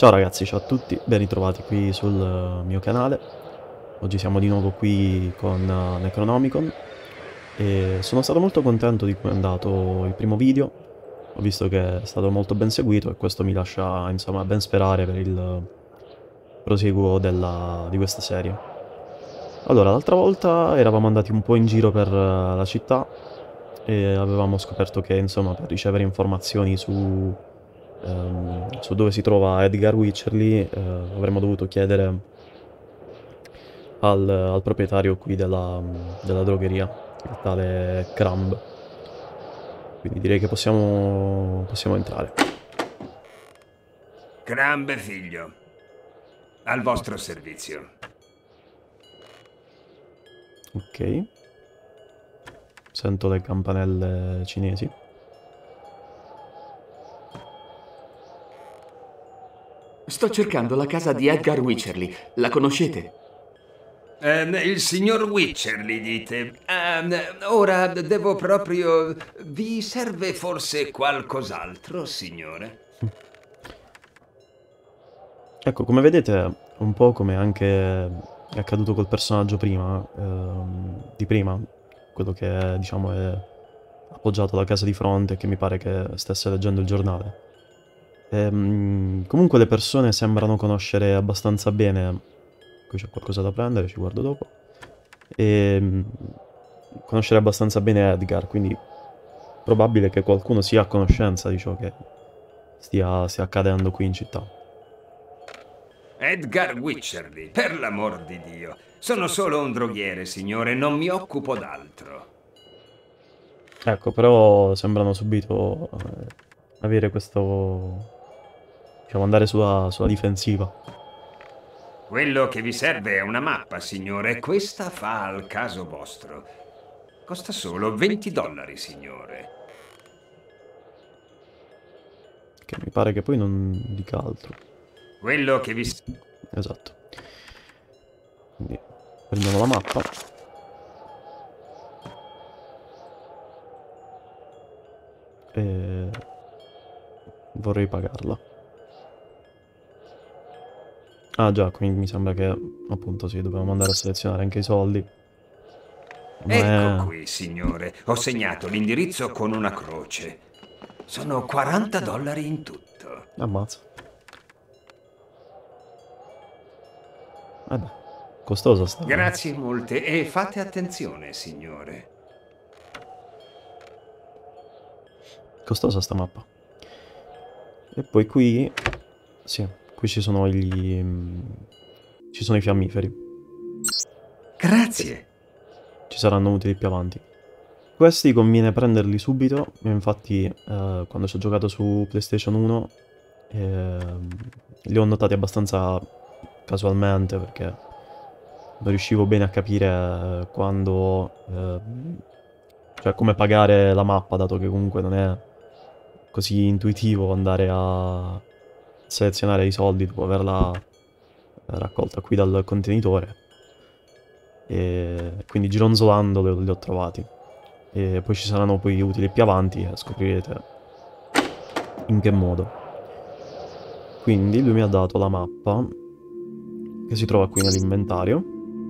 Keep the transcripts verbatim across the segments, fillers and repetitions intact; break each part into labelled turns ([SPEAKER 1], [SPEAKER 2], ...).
[SPEAKER 1] Ciao ragazzi, ciao a tutti, ben ritrovati qui sul eh, mio canale. Oggi siamo di nuovo qui con eh, Necronomicon e sono stato molto contento di come è andato il primo video. Ho visto che è stato molto ben seguito e questo mi lascia, insomma, ben sperare per il proseguo della- di questa serie. Allora, l'altra volta eravamo andati un po' in giro per eh, la città e avevamo scoperto che, insomma, per ricevere informazioni su ehm, su dove si trova Edgar Wycherly, eh, avremmo dovuto chiedere al, al proprietario qui della, della drogheria, il tale Crumb. Quindi direi che possiamo, possiamo entrare.
[SPEAKER 2] Crambe figlio, al vostro servizio.
[SPEAKER 1] Ok. Sento le campanelle cinesi.
[SPEAKER 3] Sto cercando la casa di Edgar Wycherly. La conoscete?
[SPEAKER 2] Ehm, il signor Wycherly, dite. Ehm, ora devo proprio... Vi serve forse qualcos'altro, signore?
[SPEAKER 1] Ecco, come vedete, un po' come anche è accaduto col personaggio prima, ehm, di prima, quello che diciamo è appoggiato alla casa di fronte e che mi pare che stesse leggendo il giornale. Ehm, comunque le persone sembrano conoscere abbastanza bene. Qui c'è qualcosa da prendere, ci guardo dopo. Ehm, conoscere abbastanza bene Edgar, quindi probabile che qualcuno sia a conoscenza di ciò che stia, stia accadendo qui in città.
[SPEAKER 2] Edgar Wycherly, per l'amor di Dio. Sono solo un droghiere, signore, non mi occupo d'altro.
[SPEAKER 1] Ecco, però sembrano subito eh, avere questo, diciamo, andare sulla, sulla difensiva.
[SPEAKER 2] Quello che vi serve è una mappa, signore. Questa fa al caso vostro. Costa solo venti dollari, signore.
[SPEAKER 1] Che mi pare che poi non dica altro.
[SPEAKER 2] Quello che vi...
[SPEAKER 1] Esatto. Quindi prendiamo la mappa. E vorrei pagarla. Ah già, quindi mi sembra che appunto sì, dobbiamo andare a selezionare anche i soldi. Non
[SPEAKER 2] Ecco
[SPEAKER 1] è...
[SPEAKER 2] qui, signore. Ho segnato l'indirizzo con una croce. Sono quaranta dollari in tutto.
[SPEAKER 1] Ammazza. Eh beh, costosa sta...
[SPEAKER 2] Grazie molte e fate attenzione, signore.
[SPEAKER 1] Costosa sta mappa. E poi qui... Sì, qui ci sono gli... ci sono i fiammiferi.
[SPEAKER 2] Grazie.
[SPEAKER 1] Ci saranno utili più avanti. Questi conviene prenderli subito, infatti eh, quando ci ho giocato su PlayStation uno eh, li ho notati abbastanza casualmente perché non riuscivo bene a capire eh, quando... Eh, cioè come pagare la mappa, dato che comunque non è così intuitivo andare a selezionare i soldi dopo averla raccolta qui dal contenitore. E quindi gironzolando li, li ho trovati. E poi ci saranno poi utili più avanti e scoprirete in che modo. Quindi lui mi ha dato la mappa che si trova qui nell'inventario.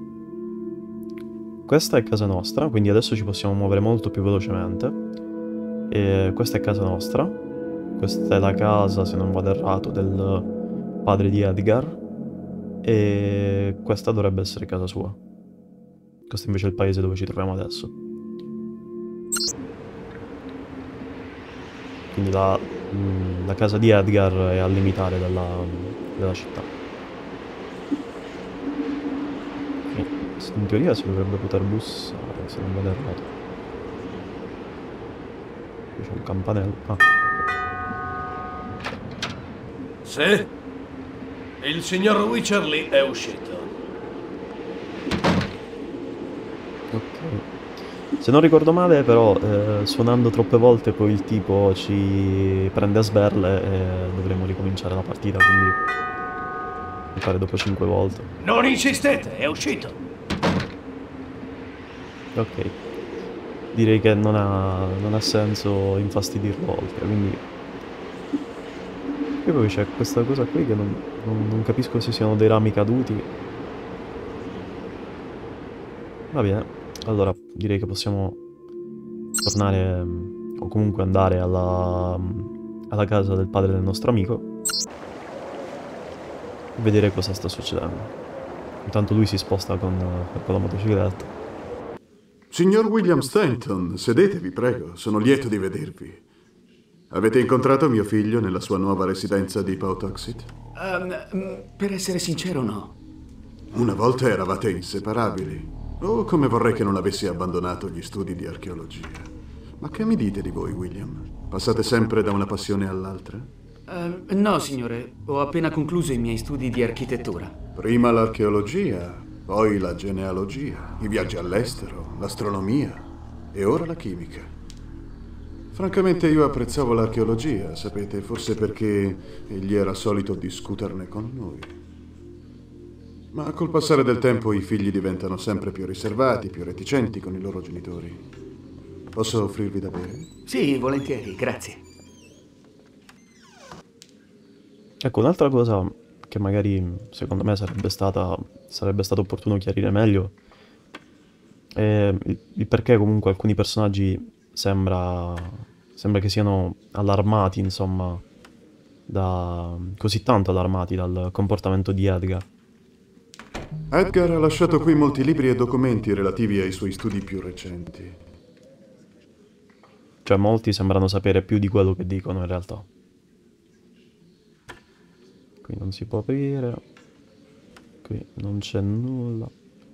[SPEAKER 1] Questa è casa nostra, quindi adesso ci possiamo muovere molto più velocemente. E questa è casa nostra. Questa è la casa, se non vado errato, del padre di Edgar. E questa dovrebbe essere casa sua. Questo invece è il paese dove ci troviamo adesso. Quindi la, mh, la casa di Edgar è al limitare della, della città. In teoria si dovrebbe poter bussare, se non vado errato. Qui c'è un campanello. Ah.
[SPEAKER 4] Sì? Il signor Wycherly è uscito.
[SPEAKER 1] Ok. Se non ricordo male, però, eh, suonando troppe volte poi il tipo ci prende a sberle e dovremo ricominciare la partita, quindi... mi pare dopo cinque volte.
[SPEAKER 4] Non insistete, è uscito.
[SPEAKER 1] Ok. Direi che non ha, non ha senso infastidirlo oltre, quindi E poi c'è questa cosa qui che non, non, non capisco se siano dei rami caduti. Va bene, allora direi che possiamo tornare, o comunque andare alla, alla casa del padre del nostro amico e vedere cosa sta succedendo. Intanto lui si sposta con, con la motocicletta.
[SPEAKER 5] Signor William Stanton, sedetevi, prego. Sono lieto di vedervi. Avete incontrato mio figlio nella sua nuova residenza di Powtoxet?
[SPEAKER 3] Um, per essere sincero, no.
[SPEAKER 5] Una volta eravate inseparabili. Oh, come vorrei che non avessi abbandonato gli studi di archeologia. Ma che mi dite di voi, William? Passate sempre da una passione all'altra?
[SPEAKER 3] Uh, no, signore. Ho appena concluso i miei studi di architettura.
[SPEAKER 5] Prima l'archeologia, poi la genealogia, i viaggi all'estero, l'astronomia e ora la chimica. Francamente io apprezzavo l'archeologia, sapete, forse perché egli era solito discuterne con noi. Ma col passare del tempo i figli diventano sempre più riservati, più reticenti con i loro genitori. Posso offrirvi da bere?
[SPEAKER 3] Sì, volentieri, grazie.
[SPEAKER 1] Ecco, un'altra cosa che magari secondo me sarebbe stata sarebbe stato opportuno chiarire meglio è il, il perché comunque alcuni personaggi sembra, sembra che siano allarmati, insomma, da, così tanto allarmati dal comportamento di Edgar.
[SPEAKER 5] Edgar ha lasciato qui molti libri e documenti relativi ai suoi studi più recenti.
[SPEAKER 1] Cioè, molti sembrano sapere più di quello che dicono in realtà. Qui non si può aprire. Qui non c'è nulla.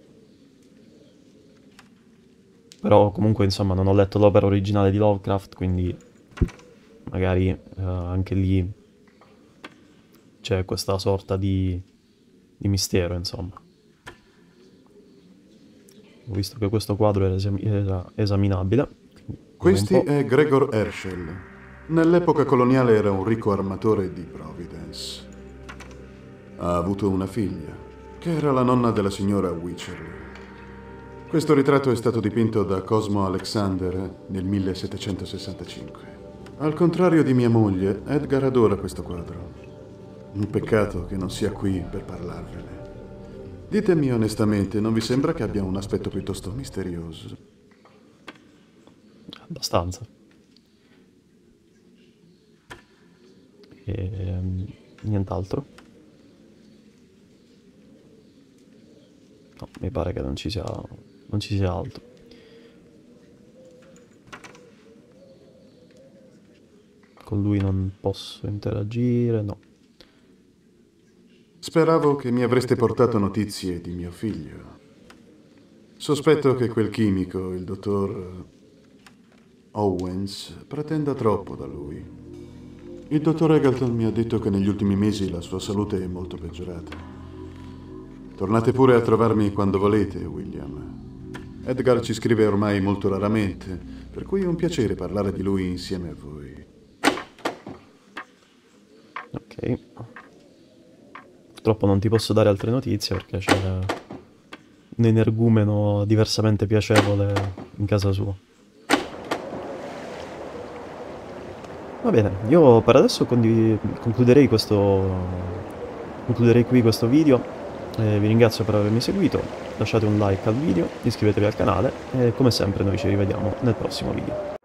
[SPEAKER 1] Però comunque, insomma, non ho letto l'opera originale di Lovecraft, quindi magari eh, anche lì c'è questa sorta di, di mistero, insomma. Ho visto che questo quadro era, esam era esaminabile.
[SPEAKER 5] Questi è Gregor Herschel. Nell'epoca coloniale era un ricco armatore di Providence. Ha avuto una figlia, che era la nonna della signora Wycherley. Questo ritratto è stato dipinto da Cosmo Alexander nel millesettecentosessantacinque. Al contrario di mia moglie, Edgar adora questo quadro. Un peccato che non sia qui per parlarvene. Ditemi onestamente, non vi sembra che abbia un aspetto piuttosto misterioso?
[SPEAKER 1] Abbastanza. E nient'altro. No, mi pare che non ci sia, non ci sia altro. Con lui non posso interagire, no.
[SPEAKER 5] Speravo che mi avreste portato notizie di mio figlio. Sospetto che quel chimico, il dottor Owens, pretenda troppo da lui. Il dottor Eggleton mi ha detto che negli ultimi mesi la sua salute è molto peggiorata. Tornate pure a trovarmi quando volete, William. Edgar ci scrive ormai molto raramente, per cui è un piacere parlare di lui insieme a voi.
[SPEAKER 1] Ok. Purtroppo non ti posso dare altre notizie perché c'è un energumeno diversamente piacevole in casa sua. Va bene, io per adesso concluderei questo concluderei qui questo video. Eh, vi ringrazio per avermi seguito, lasciate un like al video, iscrivetevi al canale e come sempre noi ci rivediamo nel prossimo video.